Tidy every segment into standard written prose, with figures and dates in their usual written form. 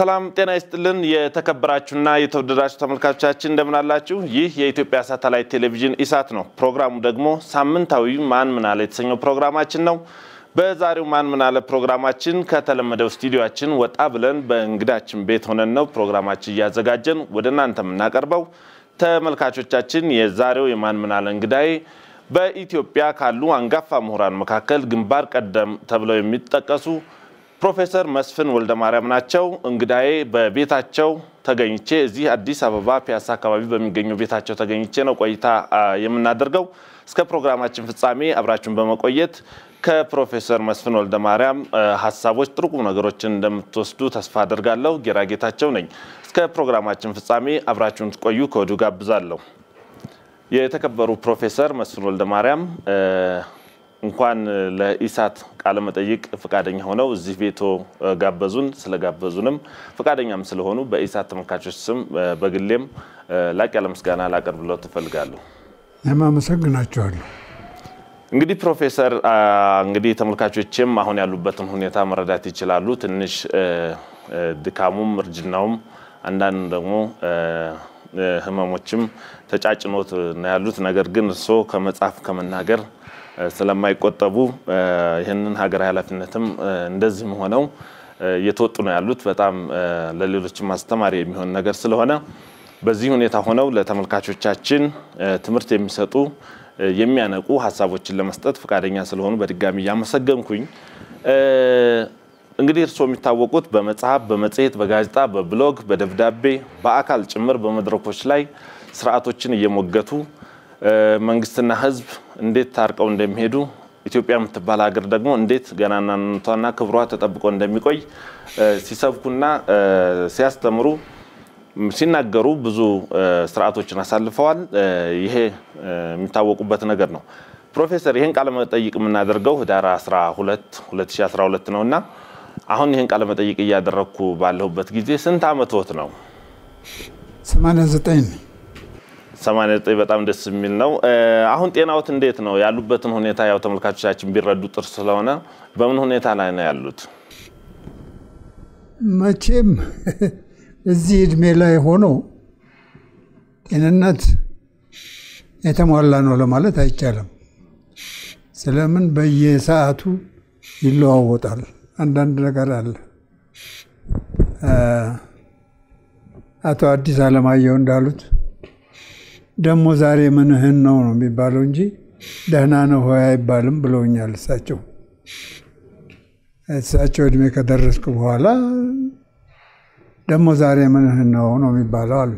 ሰላም ጤና ይስጥልን የተከበራችሁና የተወደዳችሁ ተመልካቾቻችን እንደምን አላችሁ ይህ የኢትዮጵያ ሳተላይት ቴሌቪዥን ኢሳት ነው ፕሮግራሙ ደግሞ ሳምንታዊ ማን ምን አለ የተሰኘው ፕሮግራማችን ነው በዛሬው ማን ምን አለ ፕሮግራማችን ከተለመደው ስቱዲዮአችን ወጣ ብለን በእንግዳችን ቤት ሆነን ነው ፕሮግራማችን ያዘጋጀን ወደናንተም እናቀርበው ተመልካቾቻችን የዛሬው የማን ምን አለ እንግዳይ በኢትዮጵያ ካሉ አንጋፋ ምሁራን መካከል ግንባር ቀደም ተብለው የሚጠቀሱ ፕሮፌሰር መስፍን ወልደማሪያም ናቸው እንግዳዬ በቤታቸው ተገኝቼ እዚህ አዲስ አበባ ፒያሳ አካባቢ በሚገኘው ቤታቸው ተገኝቼ ነው ቆይታ የምናደርገው እስከ ፕሮግራማችን ፍጻሜ አብራችሁን በመቆየት ከፕሮፌሰር መስፍን ወልደማሪያም ሐሳቦች ጥሩቁ ነገሮችን እንደምትወስዱ ተስፋ አደርጋለሁ ጌራጌታቸው ነኝ እስከ ፕሮግራማችን ፍጻሜ አብራችሁን ትቆዩ ከወዲሁ ጋብዛለሁ የተከበሩ ፕሮፌሰር መስፍን ወልደማሪያም እንኳን ለኢሳት ቃለ መጠይቅ ፍቃደኛ ሆነው እዚህ ቤቶ ጋበዙን ስለጋበዙንም ፍቃደኛም ስለሆኑ በኢሳት ተመልካቾች ስም በግሌም ላቅ ያለ ምስጋና ላቀርብልዎት ተፈልጋለሁ አመሰግናችኋለሁ እንግዲህ ፕሮፌሰር እንግዲህ ተመልካቾችም አሁን ያሉበትን ሁኔታ መረዳት ይችላሉ ትንሽ ድካሙም እርጅናውም አንዳንድ ደግሞ ህመሞችም ተጫጭኖት ነው ያሉት ነገር ግን እርሶ ከመጻፍ ከመናገር ስለማይቆጠቡ ይሄንን ሀገር ኃላፊነትም እንደዚህም ሆነው የተወጡ ነው ያሉት በጣም ለሌሎችም ማስተማሪ የሚሆን ነገር ስለሆነ በዚህ ሁኔታ ሆነው ለተመልካቾቻችን ትምርት የሚሰጡ የሚያነቁ ሐሳቦችን ለመስጠት ፍቃደኛ ስለሆኑ በድጋሚ ያመሰግንኩኝ እንግዲህ እርሶ የሚታወቁት በመጽሐፍ በመጽሔት በጋዜጣ በብሎግ በደብዳቤ በአካል ጭምር በመድረኮች ላይ ስርዓቶችን እየሞገቱ መንግስትና ህዝብ እንዴት ታርቀው እንደሚሄዱ ኢትዮጵያ የምትባል ሀገር ደግሞ እንዴት ገናናነቷና ክብሯ ተጠብቆ እንደሚቆይ ሲሰብኩና ሲያስተምሩ ሲናገሩ ብዙ ስርዓቶችን አሳልፈዋል ይሄ የሚታወቁበት ነገር ነው ፕሮፌሰር ይሄን ቃለ መጠይቅ የምናደርገው ህዳር 12 2012 ነውና አሁን ይሄን ቃለ መጠይቅ ያደረኩ ባለሁበት ጊዜ ስንት አመት ነው 89 በጣም ደስ የሚል ነው አሁን ጤናዎት እንዴት ነው ያሉበትን ሁኔታ ያው ተመልካቾቻችን ቢረዱ ጥሩ ስለሆነ በምን ሁኔታ ላይ ነው ያሉት መቼም እዚህ እድሜ ላይ ሆኖ ጤንነት የተሟላ ነው ለማለት አይቻልም ስለምን በየሰዓቱ ይለዋወጣል አንዳንድ ነገር አለ አቶ አዲስ አለማየሁ እንዳሉት ደሞ ዛሬ ምንህን ነው የሚባለው እንጂ ደህና ነው ሆይ አይባልም ብለውኛል እሳቸው እድሜ ከደረስኩ በኋላ ደሞ ዛሬ ምንህን ነው የሚባለው አሉ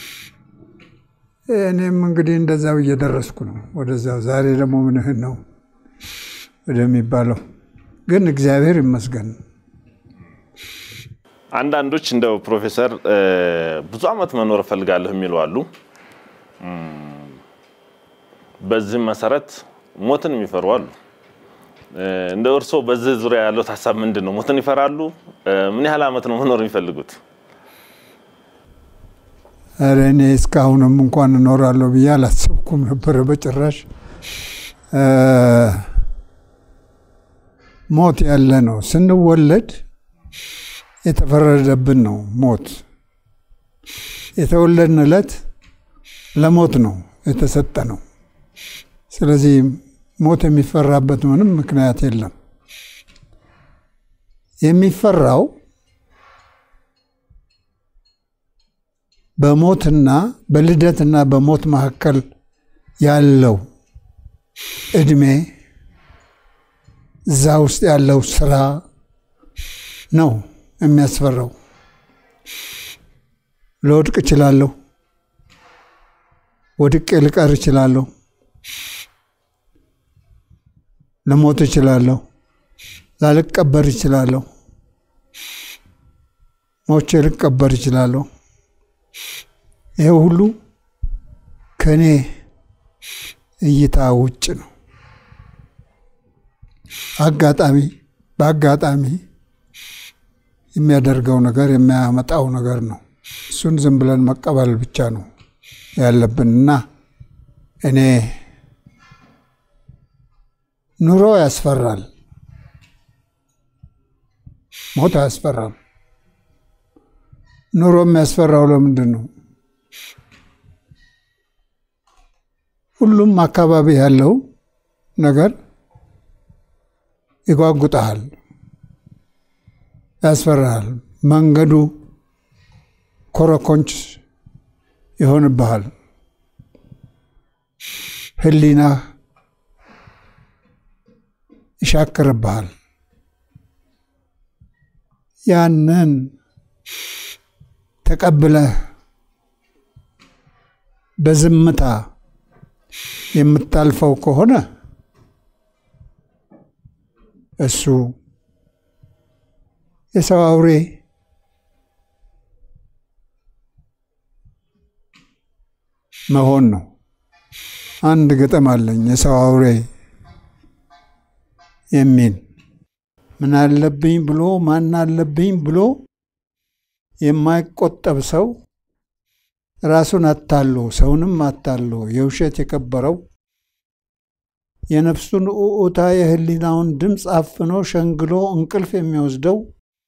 እኔም እንግዲህ እንደዛው እየደረስኩ ነው ወደዛው ዛሬ ደሞ ምንህን ነው ወደሚባለው ግን እግዚአብሔር ይመስገን አንዳንዶች እንደው ፕሮፌሰር ብዙ አመት መኖር ፈልጋለሁ የሚሉ አሉ በዚህ መሰረት ሞትን የሚፈሩ አሉ እንደ እርሶ በዚህ ዙሪያ ያለው ሐሳብ ምንድነው ሞትን ይፈራሉ ምን ያህል አመት ነው መኖር የሚፈልጉት አረኔ እስካሁንም እንኳን እኖራለሁ ብዬ አላሰብኩም ነበር በጭራሽ ሞት ያለ ነው ስንወለድ የተፈረደብን ነው ሞት የተወለድንለት ለሞት ነው የተሰጠነው ስለዚህ ሞት የሚፈራበት ምንም ምክንያት የለም የሚፈራው በሞትና በልደትና በሞት መካከል ያለው እድሜ እዛ ውስጥ ያለው ስራ ነው የሚያስፈራው ለወድቅ እችላለሁ ወድቄ ልቀር እችላለሁ ለሞት እችላለሁ ላልቀበር እችላለሁ ሞቼ ልቀበር እችላለሁ ይሄ ሁሉ ከኔ እይታ ውጭ ነው በአጋጣሚ የሚያደርገው ነገር የሚያመጣው ነገር ነው እሱን ዝም ብለን መቀበል ብቻ ነው ያለብንና እኔ ኑሮ ያስፈራል ሞት ያስፈራል ኑሮ የሚያስፈራው ለምንድን ነው? ሁሉም አካባቢ ያለው ነገር ይጓጉጣል፣ ያስፈራል። መንገዱ ኮረኮንች ይሆንብሃል። ህሊና ይሻክርብሃል። ያንን ተቀብለህ በዝምታ የምታልፈው ከሆነ እሱ የሰው አውሬ መሆን ነው። አንድ ግጥም አለኝ የሰው አውሬ የሚል ምን አለብኝ ብሎ ማን አለብኝ ብሎ የማይቆጠብ ሰው ራሱን አታሎ ሰውንም አታሎ የውሸት የከበረው የነፍሱን ኡኡታ የህሊናውን ድምፅ አፍኖ ሸንግሎ እንቅልፍ የሚወስደው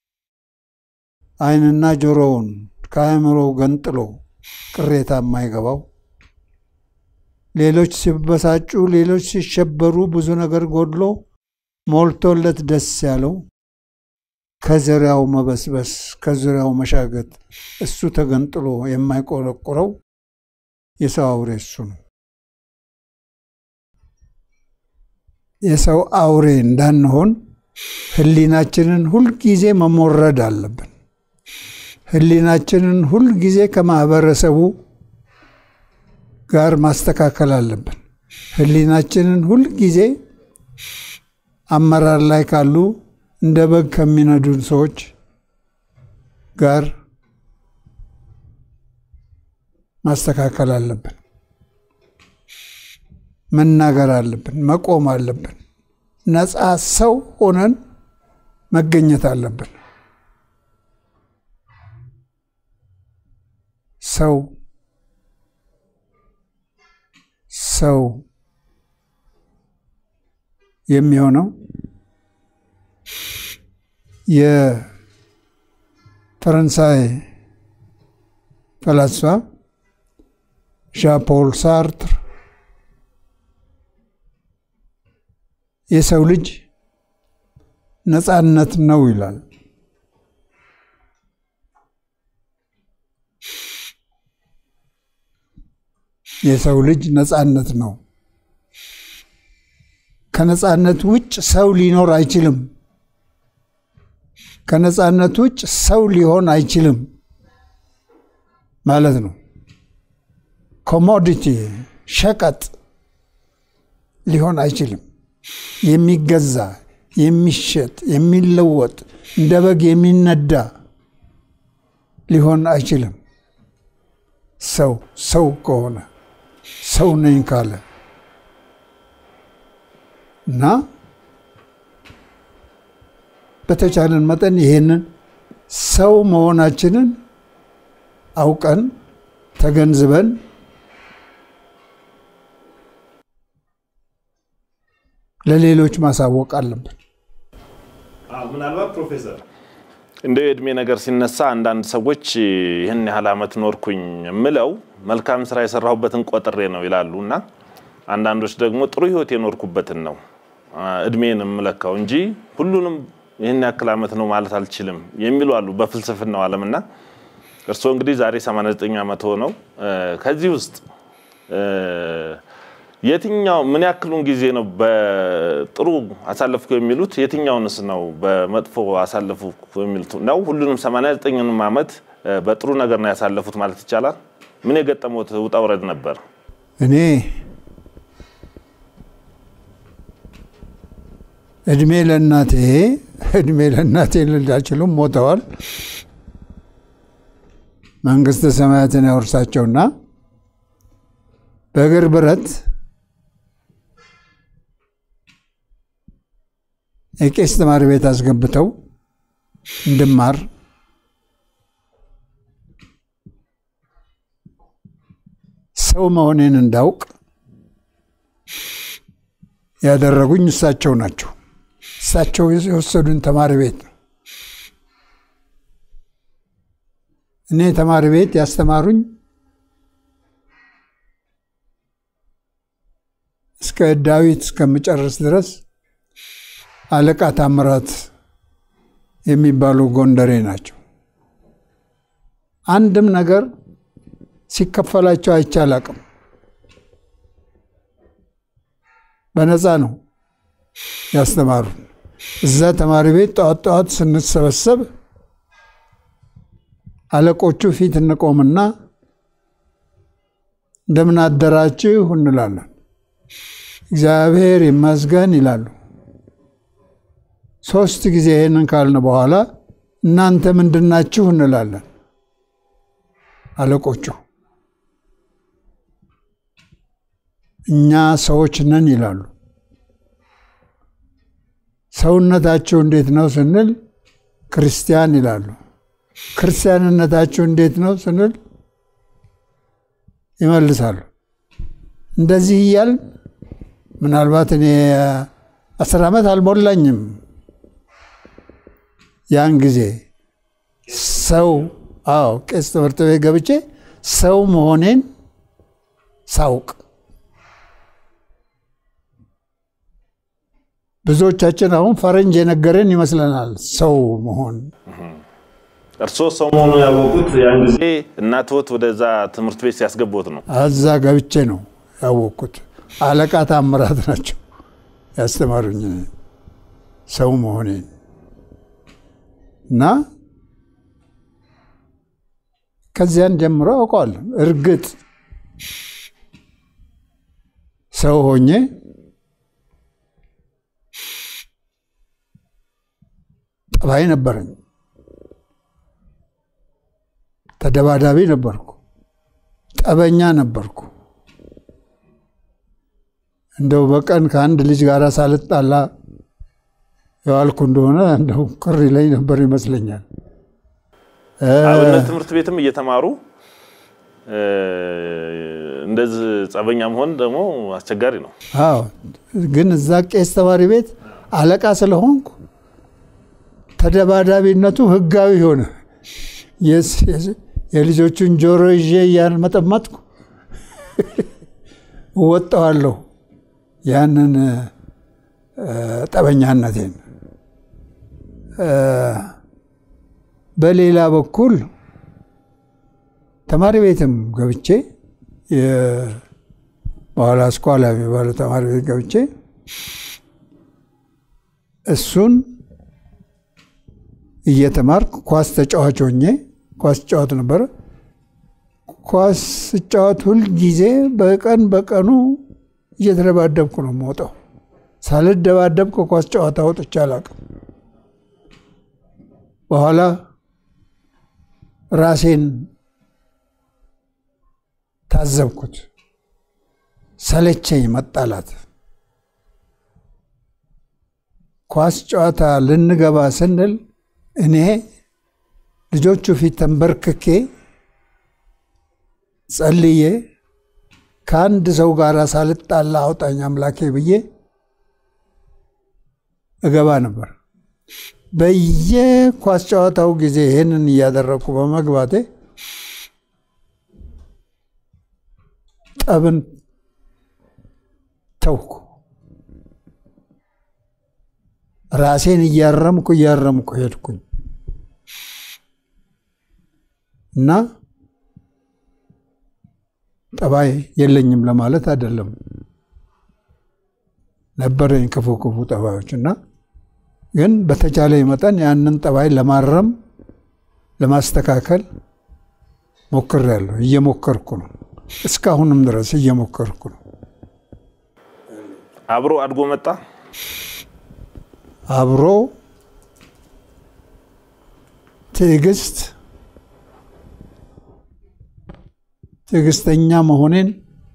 አይንና ጆሮውን ከአእምሮው ገንጥሎ ቅሬታ የማይገባው ሌሎች ሲበሳጩ ሌሎች ሲሸበሩ ብዙ ነገር ጎድሎ ሞልቶለት ደስ ያለው ከዙሪያው መበስበስ ከዙሪያው መሻገት እሱ ተገንጥሎ የማይቆረቆረው የሰው አውሬ እሱ ነው። የሰው አውሬ እንዳንሆን ህሊናችንን ሁሉ ጊዜ መሞረድ አለብን። ህሊናችንን ሁሉ ጊዜ ከማህበረሰቡ ጋር ማስተካከል አለብን። ህሊናችንን ሁሉ ጊዜ አመራር ላይ ካሉ እንደ በግ ከሚነዱን ሰዎች ጋር ማስተካከል አለብን። መናገር አለብን፣ መቆም አለብን። ነፃ ሰው ሆነን መገኘት አለብን። ሰው የሚሆነው የፈረንሳይ ፈላስፋ ዣን ፖል ሳርትር የሰው ልጅ ነፃነት ነው ይላል። የሰው ልጅ ነፃነት ነው። ከነፃነት ውጭ ሰው ሊኖር አይችልም። ከነፃነት ውጭ ሰው ሊሆን አይችልም ማለት ነው። ኮሞዲቲ ሸቀጥ ሊሆን አይችልም። የሚገዛ የሚሸጥ የሚለወጥ እንደ በግ የሚነዳ ሊሆን አይችልም። ሰው ከሆነ ሰው ነኝ ካለ እና በተቻለን መጠን ይሄንን ሰው መሆናችንን አውቀን ተገንዝበን ለሌሎች ማሳወቅ አለብን። ምናልባት ፕሮፌሰር እንደ እድሜ ነገር ሲነሳ አንዳንድ ሰዎች ይሄን ያህል አመት ኖርኩኝ ምለው መልካም ስራ የሰራሁበትን ቆጥሬ ነው ይላሉና አንዳንዶች ደግሞ ጥሩ ህይወት የኖርኩበትን ነው እድሜንም መለካው እንጂ ሁሉንም ይሄን ያክል አመት ነው ማለት አልችልም የሚሉ አሉ በፍልስፍናው ዓለምና እርሶ እንግዲህ ዛሬ 89 አመት ሆነው ከዚህ ውስጥ የትኛው ምን ያክሉን ጊዜ ነው በጥሩ አሳለፍኩ የሚሉት የትኛውንስ ነው በመጥፎ አሳለፍኩ የሚሉት ነው? ሁሉንም 89ንም አመት በጥሩ ነገር ነው ያሳለፉት ማለት ይቻላል? ምን የገጠመውት ውጣ ውረድ ነበር? እኔ እድሜ ለእናቴ ልላችሉም ሞተዋል። መንግስተ ሰማያትን ያወርሳቸውና በእግር ብረት የቄስ ተማሪ ቤት አስገብተው እንድማር ሰው መሆኔን እንዳውቅ ያደረጉኝ እሳቸው ናቸው። እሳቸው የወሰዱን ተማሪ ቤት ነው። እኔ ተማሪ ቤት ያስተማሩኝ እስከ ዳዊት እስከምጨርስ ድረስ አለቃ ታምራት የሚባሉ ጎንደሬ ናቸው። አንድም ነገር ሲከፈላቸው አይቻላቅም። በነፃ ነው ያስተማሩን። እዛ ተማሪ ቤት ጧት ስንሰበሰብ አለቆቹ ፊት እንቆምና እንደምን አደራችሁ እንላለን። እግዚአብሔር ይመስገን ይላሉ። 3 ጊዜ ይሄንን ካልን በኋላ እናንተ ምንድናችሁ እንላለን። አለቆቹ እኛ ሰዎች ነን ይላሉ። ሰውነታችሁ እንዴት ነው ስንል ክርስቲያን ይላሉ። ክርስቲያንነታችሁ እንዴት ነው ስንል ይመልሳሉ። እንደዚህ ይያል ምናልባት እኔ 10 ዓመት አልሞላኝም ያን ጊዜ ሰው ቄስ ትምህርት ቤት ገብቼ ሰው መሆኔን ሳውቅ ብዙዎቻችን አሁን ፈረንጅ የነገረን ይመስለናል ሰው መሆን። እርሶ ሰው መሆኑን ያወቁት ያን ጊዜ እናቶት ወደዛ ትምህርት ቤት ሲያስገቡት ነው? አዛ ገብቼ ነው ያወቁት። አለቃ ታምራት ናቸው ያስተማሩኝ ሰው መሆኔን እና ከዚያን ጀምሮ አውቀዋለሁ። እርግጥ ሰው ሆኜ ጠባይ ነበረኝ። ተደባዳቢ ነበርኩ፣ ጠበኛ ነበርኩ። እንደው በቀን ከአንድ ልጅ ጋር ሳልጣላ ያልኩ እንደሆነ እንደው ቅር ይለኝ ነበር ይመስለኛል። አብነት ትምህርት ቤትም እየተማሩ እንደዚህ ጸበኛ መሆን ደግሞ አስቸጋሪ ነው። ግን እዛ ቄስ ተማሪ ቤት አለቃ ስለሆንኩ ተደባዳቢነቱ ህጋዊ ሆነ። የልጆቹን ጆሮ ይዤ ያልመጠመጥኩ ወጣዋለሁ ያንን ጠበኛነቴን። በሌላ በኩል ተማሪ ቤትም ገብቼ በኋላ ስኳላ የሚባለው ተማሪ ቤት ገብቼ እሱን እየተማርኩ ኳስ ተጫዋች ሆኜ ኳስ ጫወት ነበር። ኳስ ጫወት ሁሉ ጊዜ በቀኑ እየተደባደብኩ ነው የምወጣው። ሳልደባደብ ኳስ ጫወታ ወጥቼ አላውቅም። በኋላ ራሴን ታዘብኩት። ሰለቸኝ መጣላት። ኳስ ጨዋታ ልንገባ ስንል እኔ ልጆቹ ፊት ተንበርክኬ ጸልዬ ከአንድ ሰው ጋር ሳልጣላ አውጣኝ አምላኬ ብዬ እገባ ነበር። በየኳስ ጨዋታው ጊዜ ይሄንን እያደረኩ በመግባቴ ጠብን ተውኩ። ራሴን እያረምኩ ሄድኩኝ እና ጠባይ የለኝም ለማለት አይደለም። ነበረኝ ክፉ ጠባዮችና ግን በተቻለ መጠን ያንን ጠባይ ለማረም ለማስተካከል ሞክሬያለሁ። እየሞከርኩ ነው። እስካሁንም ድረስ እየሞከርኩ ነው። አብሮ አድጎ መጣ። አብሮ ትዕግስተኛ መሆኔን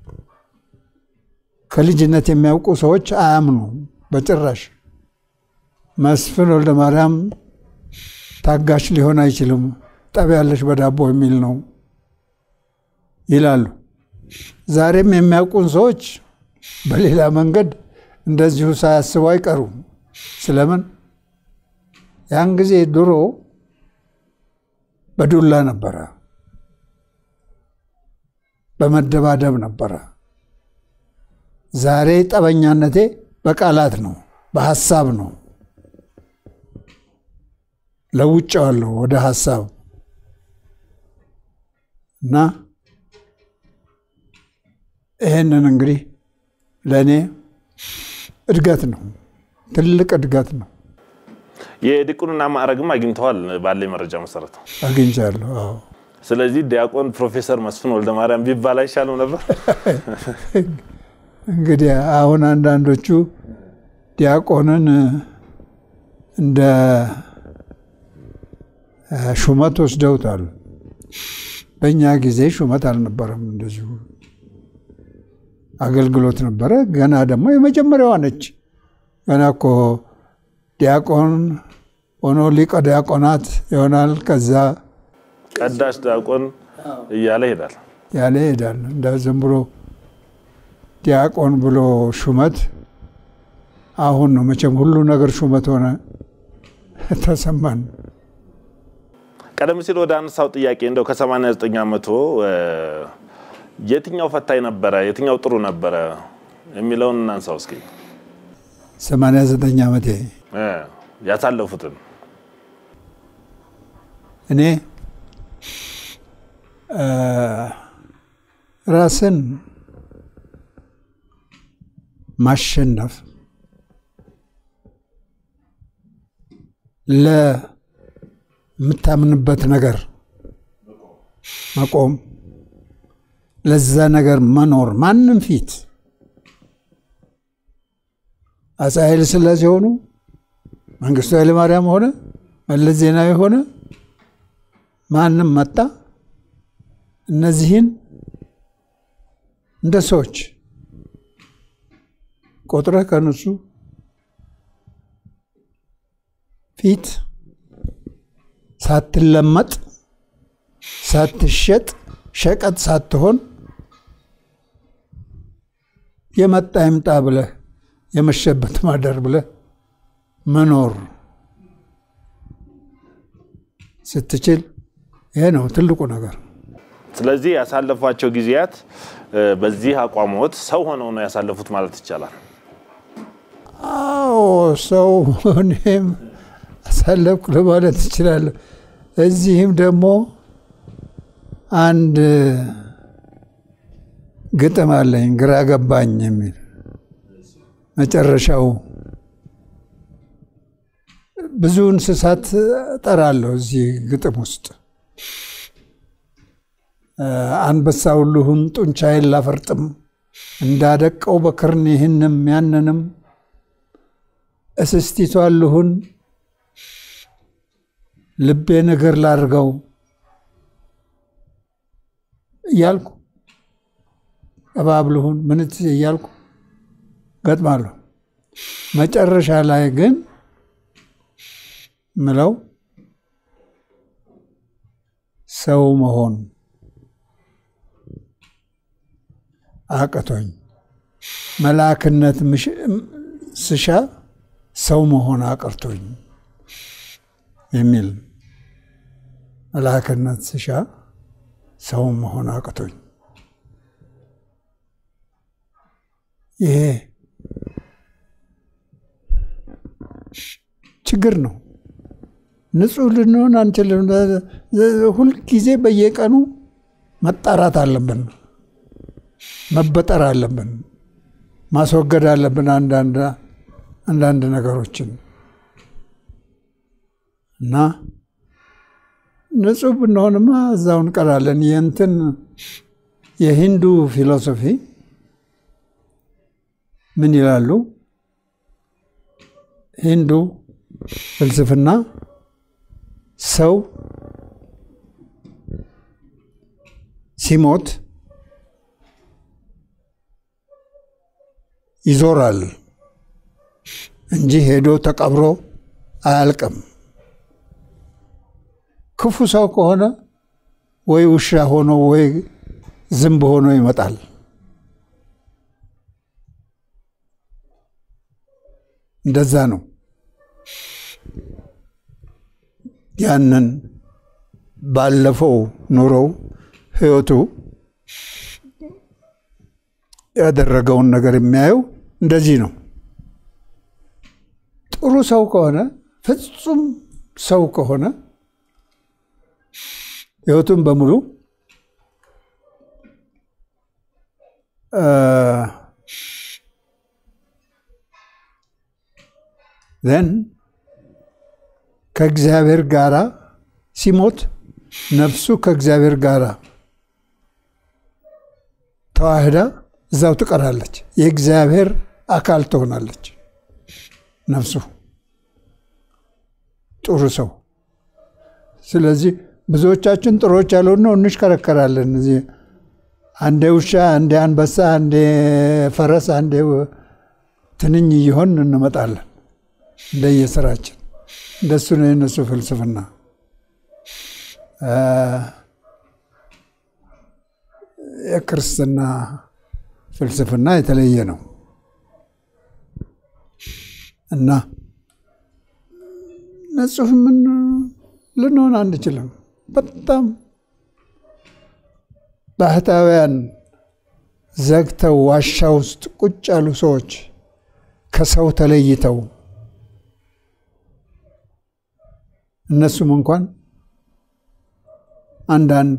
ከልጅነት የሚያውቁ ሰዎች አያምኑ በጭራሽ። መስፍን ወልደማሪያም ታጋሽ ሊሆን አይችልም፣ ጠብ ያለሽ በዳቦ የሚል ነው ይላሉ። ዛሬም የሚያውቁን ሰዎች በሌላ መንገድ እንደዚሁ ሳያስቡ አይቀሩም። ስለምን ያን ጊዜ ድሮ በዱላ ነበረ በመደባደብ ነበር ዛሬ ጠበኛነቴ በቃላት ነው በሐሳብ ነው ለውጫለሁ ወደ ሐሳብ እና ይሄንን እንግዲህ ለኔ እድገት ነው ትልቅ እድገት ነው የዲቁንና ማዕረግም አግኝተዋል ባለ መረጃ መሰረት አግኝቻለሁ አዎ ስለዚህ ዲያቆን ፕሮፌሰር መስፍን ወልደማሪያም ቢባል አይሻልም ነበር እንግዲህ አሁን አንዳንዶቹ ዲያቆንን እንደ ሹመት ወስደውታል በእኛ ጊዜ ሹመት አልነበረም እንደዚሁ አገልግሎት ነበረ ገና ደግሞ የመጀመሪያዋ ነች ገና እኮ ዲያቆን ሆኖ ሊቀ ዲያቆናት ይሆናል ከዛ ቀዳሽ ዲያቆን እያለ ይሄዳል እንደ ዝም ብሎ ዲያቆን ብሎ ሹመት አሁን ነው መቼም ሁሉ ነገር ሹመት ሆነ ተሰማን ቀደም ሲል ወደ አንሳው ጥያቄ እንደው ከ89 ዓመቱ የትኛው ፈታኝ ነበር የትኛው ጥሩ ነበር የሚለውን እናንሳው እስኪ 89 ዓመቴ ያሳለፉትን እኔ ራስን ማሸነፍ ለምታምንበት ነገር መቆም ለዛ ነገር መኖር ማንንም ፊት አፄ ኃይለ ሥላሴ ሆኑ መንግስቱ ኃይለ ማርያም ሆነ መለስ ዜናዊ ሆነ ማንንም መጣ እነዚህን እንደ ሰዎች ቆጥረህ ከነሱ ፊት ሳትለመጥ ሳትሸጥ ሸቀጥ ሳትሆን የመጣ ይምጣ ብለህ የመሸበት ማደር ብለህ መኖር ስትችል ይሄ ነው ትልቁ ነገር ስለዚህ ያሳለፏቸው ጊዜያት በዚህ አቋሞት ሰው ሆነው ነው ያሳለፉት ማለት ይቻላል አዎ ሰው እኔም አሳለፍኩ ለማለት ይችላል እዚህም ደግሞ አንድ ግጥም አለኝ ግራ ገባኝ የሚል መጨረሻው ብዙ እንስሳት ጠራለሁ እዚህ ግጥም ውስጥ አንበሳው ሁሉን ጡንቻዬን ላፈርጥም እንዳደቀው በክርን ይህንም ያንንም እስስቲቷ ሁሉን ልቤ ነገር ላርገው እያልኩ እባብልሁን ምንት እያልኩ ገጥማለሁ መጨረሻ ላይ ግን ምለው ሰው መሆን አቀቶኝ መላእክነት ስሻ ሰው መሆን አቀርቶኝ የሚል መላእክነት ስሻ ሰው መሆን አቀቶኝ ይሄ ችግር ነው ንጹህ ልንሆን አንችልም ሁሉ ጊዜ በየቀኑ መጣራት አለብን መበጠር አለብን ማስወገድ አለብን አንዳንድ ነገሮችን እና ንጹህ ብንሆንማ እዛው እንቀራለን የሂንዱ ፊሎሶፊ ምን ይላሉ ሂንዱ ፍልስፍና ሰው ሲሞት ይዞራል እንጂ ሄዶ ተቀብሮ አያልቅም ክፉ ሰው ከሆነ ወይ ውሻ ሆኖ ወይ ዝንብ ሆኖ ይመጣል እንደዛ ነው ያንን ባለፈው ኑሮው ህይወቱ ያደረገውን ነገር የሚያየው እንደዚህ ነው። ጥሩ ሰው ከሆነ ፍጹም ሰው ከሆነ ሕይወቱን በሙሉ then ከእግዚአብሔር ጋራ ሲሞት ነፍሱ ከእግዚአብሔር ጋራ ተዋህዳ እዛው ትቀራለች። የእግዚአብሔር አካል ትሆናለች ነፍሱ ጥሩ ሰው። ስለዚህ ብዙዎቻችን ጥሩዎች ያልሆኑ እንሽከረከራለን። እዚህ አንዴ ውሻ፣ አንዴ አንበሳ፣ አንዴ ፈረስ፣ አንዴ ትንኝ ይሆን እንመጣለን እንደየስራችን። እንደሱ ነው የነሱ ፍልስፍና። የክርስትና ፍልስፍና የተለየ ነው እና ንጹህ ምን ልንሆን አንችልም። በጣም ባህታውያን ዘግተው ዋሻ ውስጥ ቁጭ ያሉ ሰዎች ከሰው ተለይተው እነሱም እንኳን አንዳንድ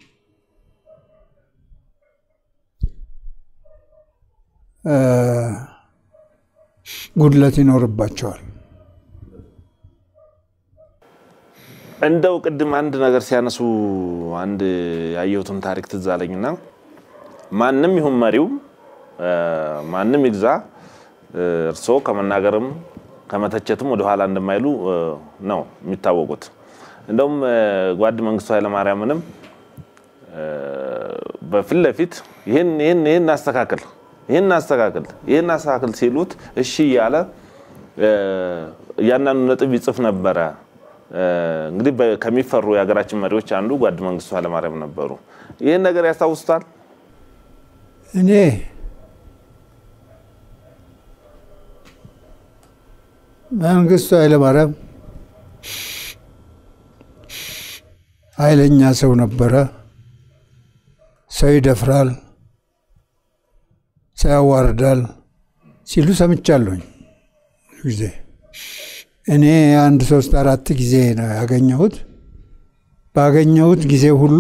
ጉድለት ይኖርባቸዋል። እንደው ቅድም አንድ ነገር ሲያነሱ አንድ ያየሁትን ታሪክ ትዝ አለኝና ማንንም ይሁን መሪው ማንንም ይግዛ እርሶ ከመናገርም ከመተቸትም ወደ ኋላ እንደማይሉ ነው የሚታወቁት። እንደውም ጓድ መንግስቱ ኃይለማርያምንም በፊት ለፊት ይሄን አስተካክል ሲሉት እሺ ያለ ያንኑ ነጥብ ይጽፍ ነበር። እንግዲህ ከሚፈሩ የሀገራችን መሪዎች አንዱ ጓድ መንግስቱ ኃይለማርያም ነበሩ። ይሄን ነገር ያስታውሱታል? እኔ መንግስቱ ኃይለማርያም ኃይለኛ ሰው ነበረ። ሰው ይደፍራል፣ ሰው ያዋርዳል ሲሉ ሰምቻለሁኝ ጊዜ። እኔ 1 3 4 ጊዜ ነው ያገኘሁት። ባገኘሁት ጊዜ ሁሉ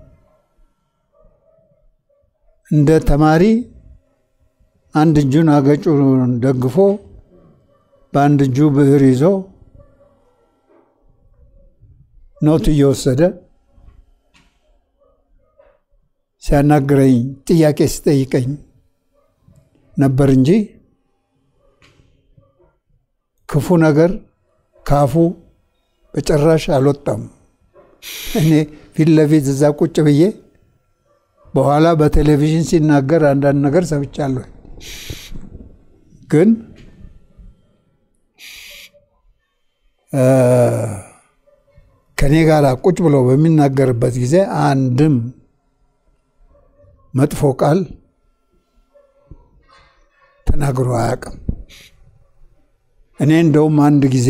እንደ ተማሪ አንድ እጁን አገጩን ደግፎ በአንድ እጁ ብዕር ይዞ ኖት እየወሰደ ሲያናግረኝ ጥያቄ ሲጠይቀኝ ነበር እንጂ ክፉ ነገር ካፉ በጭራሽ አልወጣም። እኔ ፊት ለፊት እዛ ቁጭ ብዬ በኋላ በቴሌቪዥን ሲናገር አንዳንድ ነገር ሰምቻለሁ። ግን ከኔ ጋር ቁጭ ብሎ በሚናገርበት ጊዜ አንድም መጥፎ ቃል ተናግሮ አያውቅም። እኔ እንደውም አንድ ጊዜ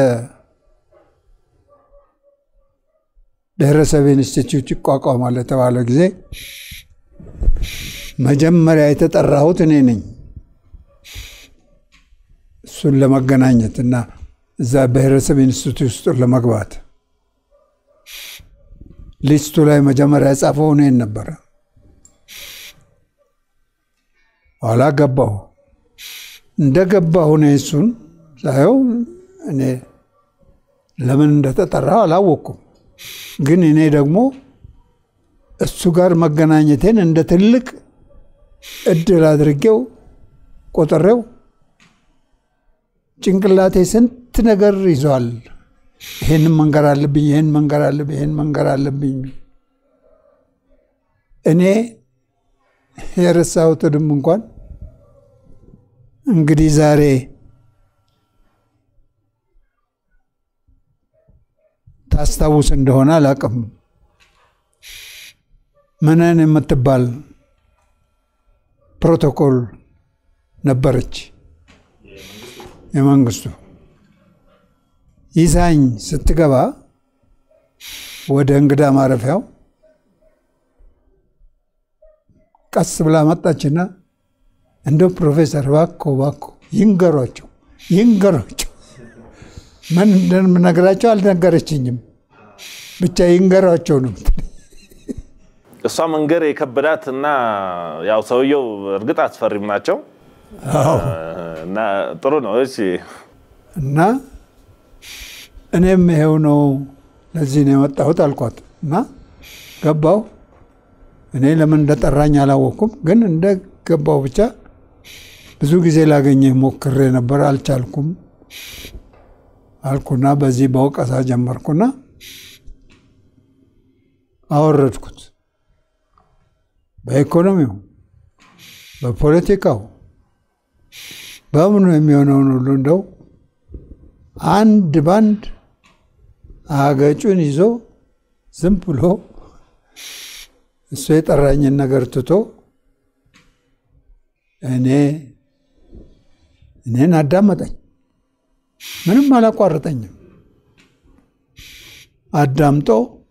የብሔረሰብ ኢንስቲትዩት ይቋቋማል የተባለው ጊዜ መጀመሪያ የተጠራሁት እኔ ነኝ። እሱን ለመገናኘት እና እዛ ብሔረሰብ ኢንስቲትዩት ውስጥ ለመግባት ሊስቱ ላይ መጀመሪያ የጻፈው እኔ ነበር። ኋላ ገባሁ። እንደገባሁ ነው እሱን ሳየው እኔ ለምን እንደተጠራሁ አላወቅኩም። ግን እኔ ደግሞ እሱ ጋር መገናኘቴን እንደ ትልቅ እድል አድርጌው ቆጥሬው ጭንቅላቴ ስንት ነገር ይዟል። ይሄን መንገር አለብኝ። እኔ የረሳሁትም እንኳን እንግዲህ ዛሬ ታስታውስ እንደሆነ አላውቅም። ምንን የምትባል ፕሮቶኮል ነበረች የመንግስቱ። ይዛኝ ስትገባ ወደ እንግዳ ማረፊያው ቀስ ብላ መጣችና እንደው ፕሮፌሰር ባኮ ይንገሯቸው ምን እንደምነግራቸው አልነገረችኝም ብቻ ይንገሯቸው ነው እሷ መንገር የከበዳትና ያው ሰውየው እርግጥ አስፈሪም ናቸው እና ጥሩ ነው እሺ እና እኔም ይሄው ነው ለዚህ ነው የመጣሁት አልኳት እና ገባው እኔ ለምን እንደጠራኝ አላወኩም ግን እንደገባው ብቻ ብዙ ጊዜ ላገኘ ሞክሬ ነበር አልቻልኩም አልኩና በዚህ በወቀሳ ጀመርኩና አወረድኩት በኢኮኖሚው በፖለቲካው በምኑ የሚሆነው ሁሉ እንደው አንድ ባንድ አገጩን ይዞ ዝም ብሎ እሱ የጠራኝን ነገር ትቶ እኔን አዳመጠኝ ምንም አላቋረጠኝም አዳምጦ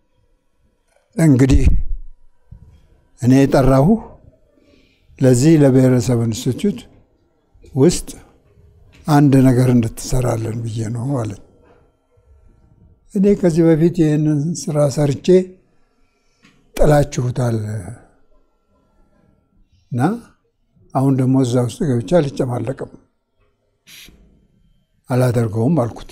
እንግዲህ እኔ የጠራሁ ለዚህ ለብሔረሰብ ኢንስቲትዩት ውስጥ አንድ ነገር እንድትሰራለን ብዬ ነው አለኝ እኔ ከዚህ በፊት ይሄንን ስራ ሰርቼ ጥላችሁታል እና አሁን ደግሞ እዛ ውስጥ ገብቼ አልጨማለቅም አላደርገውም አልኩት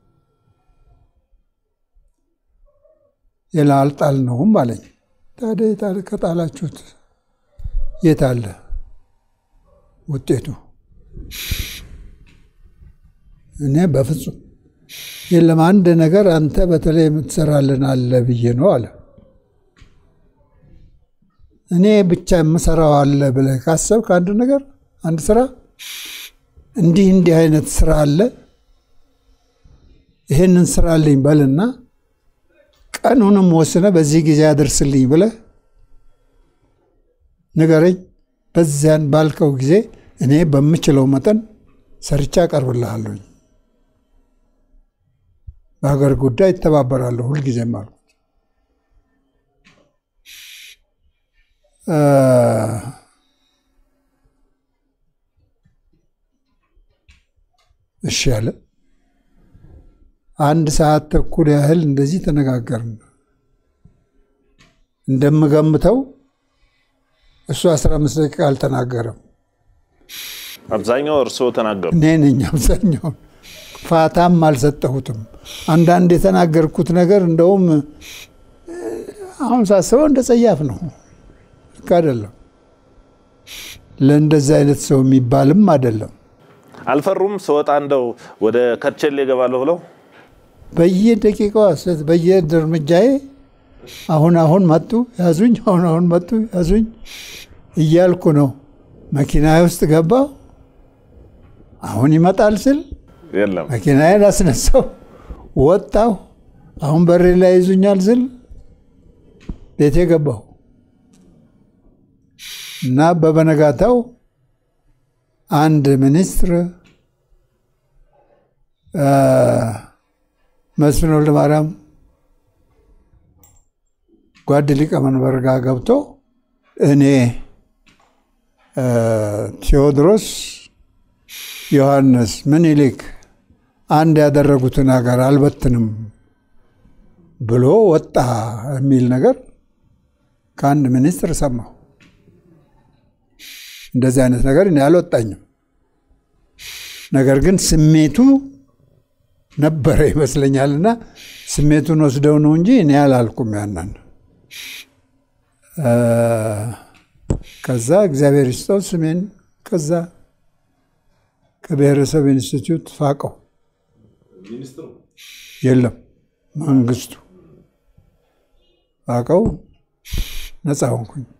የላልጣል ነውም አለኝ ታዲያ ከጣላችሁት የት አለ ውጤቱ እኔ በፍጹም የለም አንድ ነገር አንተ በተለይ የምትሰራልን አለ ብዬ ነው አለ እኔ ብቻ የምሰራው አለ ብለህ ካሰብክ አንድ ነገር አንድ ስራ እንዲህ አይነት ስራ አለ ይሄንን ስራ አለኝ በልና ቀኑንም ወስነ በዚህ ጊዜ አድርስልኝ ብለህ ንገረኝ በዚያን ባልከው ጊዜ እኔ በምችለው መጠን ሰርቻ አቀርብልሃለሁ በሀገር ጉዳይ ተባበራለሁ ሁሉ ጊዜ ማለት እሺ አለ አንድ ሰዓት ተኩል ያህል እንደዚህ ተነጋገርን እንደምገምተው እሱ 15 ደቂቃ አልተናገረም አብዛኛው እርሶ ተናገሩ ነኝ አብዛኛው ፋታም አልሰጠሁትም አንዳንድ የተናገርኩት ነገር እንደውም አሁን ሳስበው እንደ ጸያፍ ነው አይደለም ለእንደዛ አይነት ሰው የሚባልም አይደለም አልፈሩም ሰውጣ እንደው ወደ ከርቸሌ ይገባሉ ብለው በየደቂቃው በየእርምጃዬ አሁን መጡ ያዙኝ አሁን መጡ ያዙኝ እያልኩ ነው መኪናዬ ውስጥ ገባው አሁን ይመጣል ስል የለም መኪናዬን አስነሳው ወጣው አሁን በሬ ላይ ይዙኛል ስል ቤቴ ገባው እና በበነጋታው አንድ ሚኒስትር መስፍን ወልደማሪያም ጓድ ሊቀመንበር ጋር ገብቶ እኔ ቴዎድሮስ ዮሐንስ ምኒልክ አንድ ያደረጉትን ሀገር አልበትንም ብሎ ወጣ የሚል ነገር ከአንድ ሚኒስትር ሰማሁ እንደዚህ አይነት ነገር እኔ አልወጣኝም ነገር ግን ስሜቱ ነበረ ይመስለኛልና ስሜቱን ወስደው ነው እንጂ እኔ አላልኩም ያናን ከዛ እግዚአብሔር ይስጠው ስሜን ከዛ ከብሔረሰብ ኢንስቲትዩት ፋቀው ሚኒስትሩ የለም መንግስቱ ፋቀው ነፃ ሆንኩኝ